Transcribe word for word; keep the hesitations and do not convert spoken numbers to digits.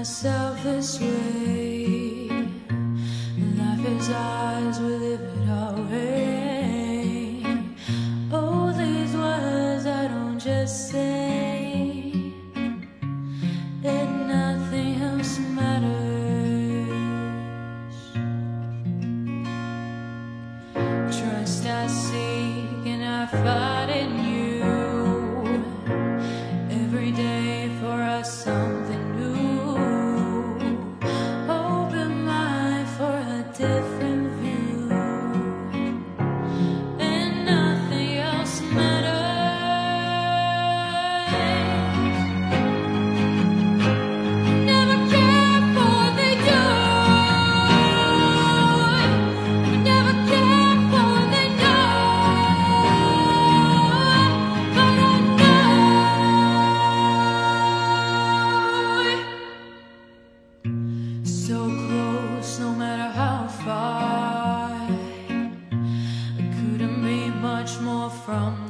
myself this way. Life is ours, we live it our way. Oh, these words I don't just say, that nothing else matters. Trust I seek and I find in you every day for us something new. Open mind for a different view, and nothing else matters. Never care for what they do, never care for what they know, but I know so close, no matter how far. I couldn't be much more from